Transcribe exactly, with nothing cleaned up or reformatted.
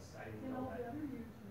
I didn't And know all that. the other years